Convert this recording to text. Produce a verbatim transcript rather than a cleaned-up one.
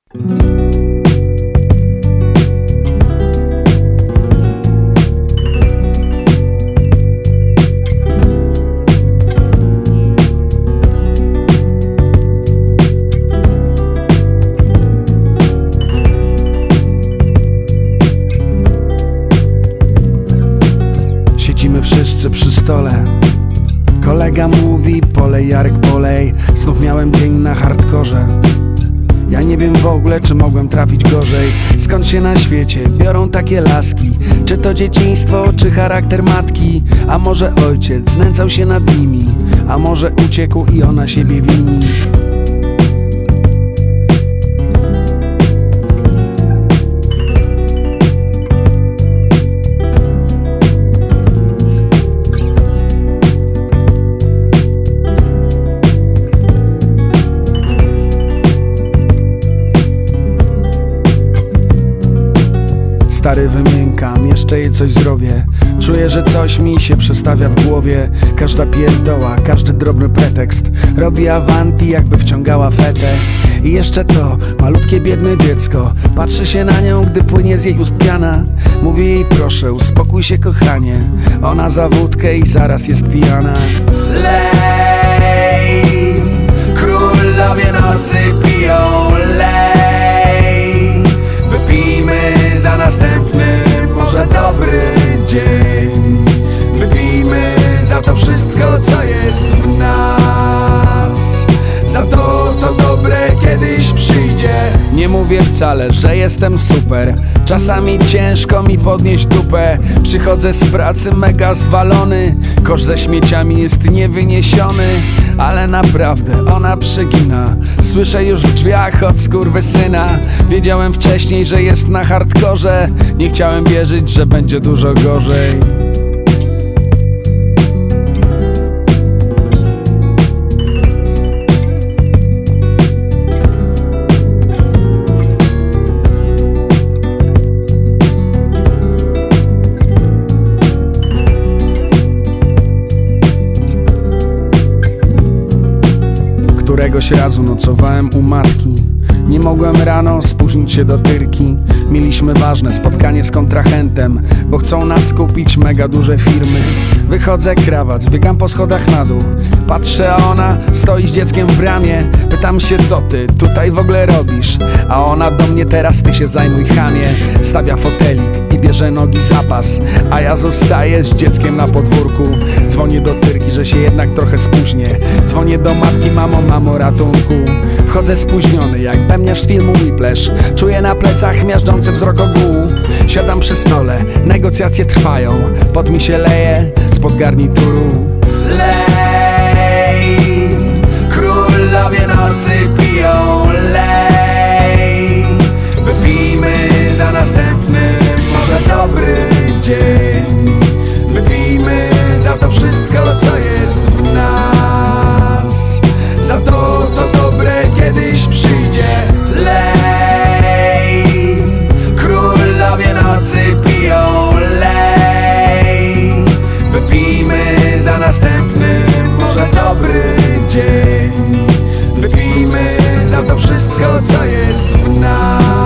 Siedzimy wszyscy przy stole. Kolega mówi polej Jarek polej. Znów miałem dzień na hardkorze. Ja nie wiem w ogóle, czy mogłem trafić gorzej. Skąd się na świecie biorą takie laski? Czy to dzieciństwo, czy charakter matki? A może ojciec znęcał się nad nimi? A może uciekł i ona siebie wini? Stary, wymiękam, jeszcze jej coś zrobię. Czuję, że coś mi się przestawia w głowie. Każda pierdoła, każdy drobny pretekst robi awanti, jakby wciągała fetę. I jeszcze to malutkie, biedne dziecko patrzy się na nią, gdy płynie z jej ust piana. Mówię jej, proszę, uspokój się kochanie. Ona za wódkę i zaraz jest pijana. Lej, królowie nocy piją, lej. Wypijmy za następny, może dobry dzień. Wypijmy za to wszystko, co jest w nas, za to, co dobre kiedyś przyjdzie. Nie mówię wcale, że jestem super. Czasami ciężko mi podnieść dupę. Przychodzę z pracy mega zwalony. Kosz ze śmieciami jest niewyniesiony. Ale naprawdę ona przegina. Słyszę już w drzwiach od skurwysyna. Wiedziałem wcześniej, że jest na hardkorze. Nie chciałem wierzyć, że będzie dużo gorzej. Któregoś razu nocowałem u matki. Nie mogłem rano spóźnić się do tyrki. Mieliśmy ważne spotkanie z kontrahentem, bo chcą nas kupić mega duże firmy. Wychodzę, krawat, zbiegam po schodach na dół. Patrzę, a ona stoi z dzieckiem w bramie. Pytam się, co ty tutaj w ogóle robisz? A ona do mnie, teraz ty się zajmuj, chamie. Stawia fotelik i bierze nogi zapas, a ja zostaję z dzieckiem na podwórku. Dzwonię do tyrki, że się jednak trochę spóźnię. Dzwonię do matki, mamo, mamo, ratunku. Wchodzę spóźniony jak bębniarz z filmu Whiplash. Czuję na plecach miażdżący wzrok ogółu. Siadam przy stole, negocjacje trwają. Pot mi się leje spod garnituru. Lej, królowie nocy piją, lej. Wypijmy za następny, może dobry dzień. Wypijmy za to wszystko, co jest w nas, za to, co dobre kiedyś przyjdzie. Lej, królowie nocy piją, lej. Wypijmy za następny, może dobry dzień. Wypijmy za to wszystko, co jest w nas.